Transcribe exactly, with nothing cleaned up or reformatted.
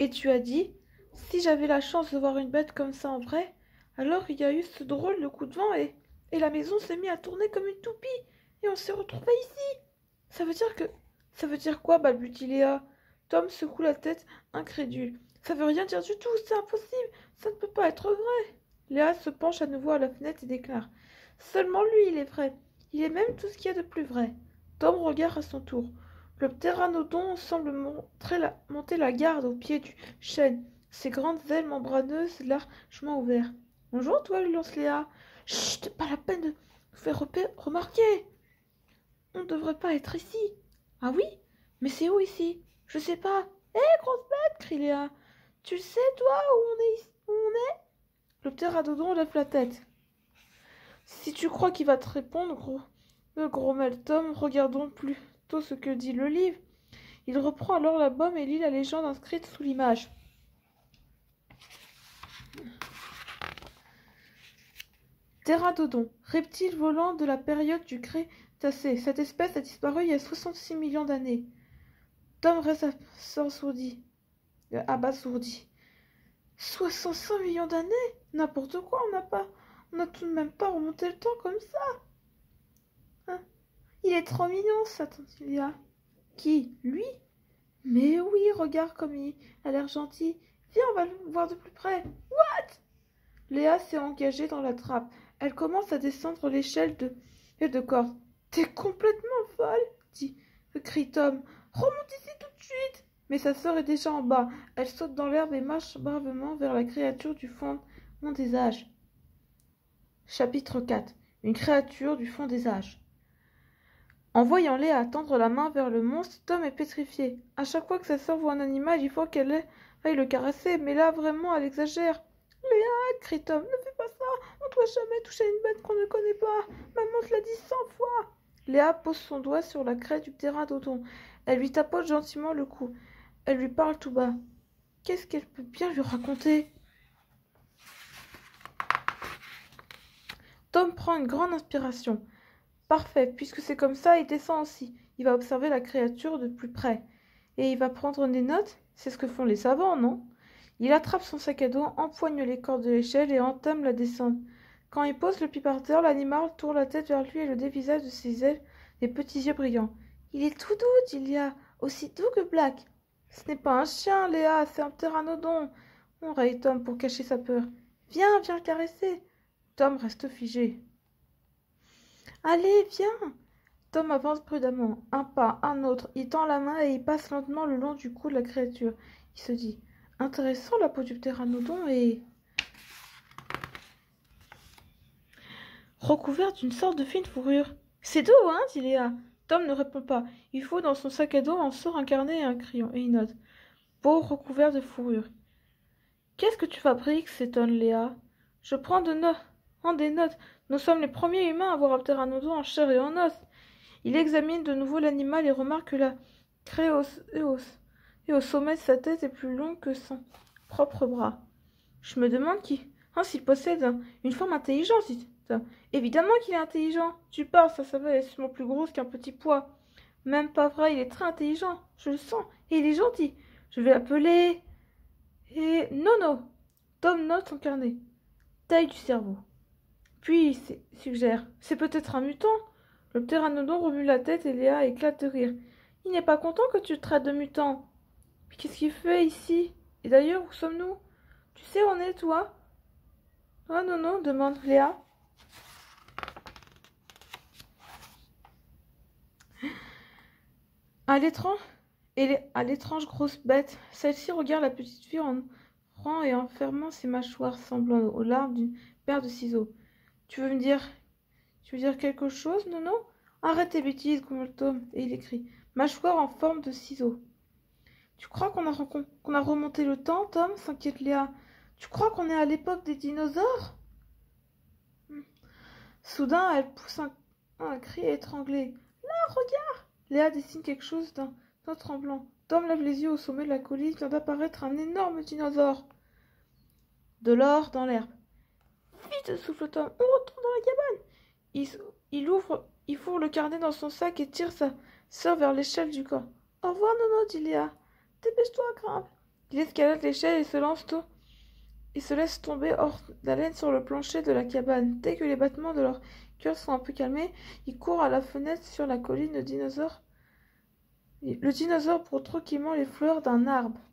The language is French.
Et tu as dit, si j'avais la chance de voir une bête comme ça en vrai, alors il y a eu ce drôle de coup de vent et, et la maison s'est mise à tourner comme une toupie et on s'est retrouvés ici. Ça veut dire que... Ça veut dire quoi, balbutie Léa. Tom secoue la tête, incrédule. Ça veut rien dire du tout, c'est impossible, ça ne peut pas être vrai. Léa se penche à nouveau à la fenêtre et déclare. Seulement lui, il est vrai. Il est même tout ce qu'il y a de plus vrai. Tom regarde à son tour. Le pteranodon semble montrer la- monter la garde au pied du chêne, ses grandes ailes membraneuses largement ouvertes. Bonjour, toi, lui lance Léa. Chut, pas la peine de nous faire repé- remarquer. On ne devrait pas être ici. Ah oui? Mais c'est où ici? Je sais pas. Hé, grosse bête, crie Léa. Tu le sais, toi, où on est ici, où on est? Le pteranodon lève la tête. Si tu crois qu'il va te répondre, gros, le gros Tom, regardons plutôt ce que dit le livre. Il reprend alors l'album et lit la légende inscrite sous l'image. Pteranodon, reptile volant de la période du Crétacé. Cette espèce a disparu il y a soixante-six millions d'années. Tom reste abasourdi. Euh, abasourdi. soixante-cinq millions d'années? N'importe quoi, on n'a pas... On n'a tout de même pas remonté le temps comme ça. Hein? Il est trop mignon, ça, Tantilia. Qui? Lui? Mais oui, regarde comme il a l'air gentil. Viens, on va le voir de plus près. What? Léa s'est engagée dans la trappe. Elle commence à descendre l'échelle de, de corde. T'es complètement folle, dit, crie Tom. Remonte ici tout de suite. Mais sa sœur est déjà en bas. Elle saute dans l'herbe et marche bravement vers la créature du fond des âges. Chapitre quatre. Une créature du fond des âges. En voyant Léa tendre la main vers le monstre, Tom est pétrifié. À chaque fois que sa sœur voit un animal, il faut qu'elle aille le caresser, mais là, vraiment, elle exagère. Léa, crie Tom, ne fais pas ça, on ne doit jamais toucher une bête qu'on ne connaît pas. Maman te l'a dit cent fois. Léa pose son doigt sur la crête du pteranodon. Elle lui tapote gentiment le cou. Elle lui parle tout bas. Qu'est-ce qu'elle peut bien lui raconter? Tom prend une grande inspiration. Parfait, puisque c'est comme ça, il descend aussi. Il va observer la créature de plus près. Et il va prendre des notes. C'est ce que font les savants, non? Il attrape son sac à dos, empoigne les cordes de l'échelle et entame la descente. Quand il pose le pied par terre, l'animal tourne la tête vers lui et le dévisage de ses ailes des petits yeux brillants. Il est tout doux, dit Léa, aussi doux que Black. Ce n'est pas un chien, Léa, c'est un pteranodon. On raille Tom pour cacher sa peur. Viens, viens le caresser. Tom reste figé. Allez, viens. Tom avance prudemment, un pas, un autre. Il tend la main et il passe lentement le long du cou de la créature. Il se dit, intéressant la peau du pteranodon et... recouverte d'une sorte de fine fourrure. C'est doux, hein, dit Léa. Tom ne répond pas. Il faut dans son sac à dos en sort un carnet et un crayon, et il note. Peau recouverte de fourrure. Qu'est-ce que tu fabriques? S'étonne Léa. Je prends de no prends des notes. Nous sommes les premiers humains à voir un pteranodon en chair et en os. Il examine de nouveau l'animal et remarque que la craie et au sommet de sa tête est plus longue que son propre bras. Je me demande qui, hein, s'il possède un- une forme intelligente. dit- Évidemment qu'il est intelligent. Tu parles, sa savelle est sûrement plus grosse qu'un petit pois. Même pas vrai, il est très intelligent. Je le sens. Et il est gentil. Je vais l'appeler... Et... Nono. Tom note son carnet. Taille du cerveau. Puis il suggère. C'est peut-être un mutant. Le pteranodon remue la tête et Léa éclate de rire. Il n'est pas content que tu le traites de mutant. Puis qu'est-ce qu'il fait ici? Et d'ailleurs, où sommes-nous? Tu sais où on est, toi? Ah non, non, demande Léa. À l'étrange, et les- à l'étrange grosse bête. Celle-ci regarde la petite fille en ouvrant et en fermant ses mâchoires semblant aux larmes d'une paire de ciseaux. Tu veux me dire... Tu veux dire quelque chose, non, non? Arrête tes bêtises, grommelle Tom, et il écrit. Mâchoire en forme de ciseaux. Tu crois qu'on a, qu'on a remonté le temps, Tom? S'inquiète Léa. Tu crois qu'on est à l'époque des dinosaures? Hmm. Soudain, elle pousse un, un cri étranglé. Là, regarde! Léa dessine quelque chose d'un tremblant. Tom lève les yeux au sommet de la colline, vient d'apparaître un énorme dinosaure. De l'or dans l'herbe. Vite, souffle Tom, on retourne dans la cabane. Il, il ouvre, il fourre le carnet dans son sac et tire sa sœur vers l'échelle du corps. Au revoir, Nono, dit Léa. Dépêche-toi, grimpe. Ils escaladent l'échelle et se lancent tôt. Ils se laissent tomber hors d'haleine sur le plancher de la cabane. Dès que les battements de leur cœur sont un peu calmés, ils courent à la fenêtre sur la colline. Le dinosaure, le dinosaure broie tranquillement les fleurs d'un arbre.